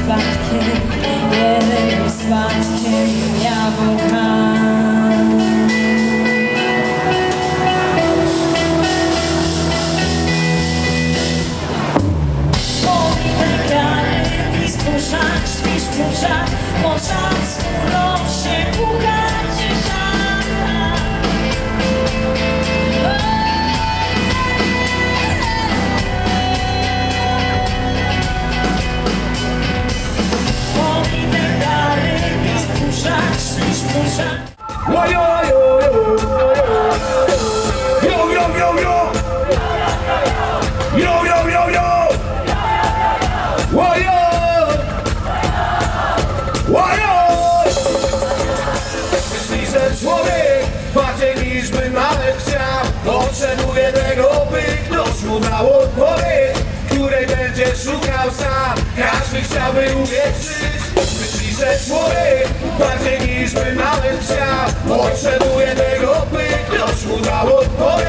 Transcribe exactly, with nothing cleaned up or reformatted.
spadkiem, jednym spadkiem jabłka. Śpisz w burzach, po czas urośnie puka ciężarka. Pomidek dalej, śpisz w burzach, śpisz w burzach. Yo, yo, yo, yo, yo, yo, yo, yo, yo, yo, yo, yo. Myśli, że człowiek bardziej niż by nawet chciał, potrzebuje tego, by ktoś mu dał odpowiedź, której będzie szukał sam. Każdy chciałby uwierzyć. Myśli, że człowiek bardziej niż by nawet chciał, potrzebuje tego, by ktoś mu dał odpowiedź.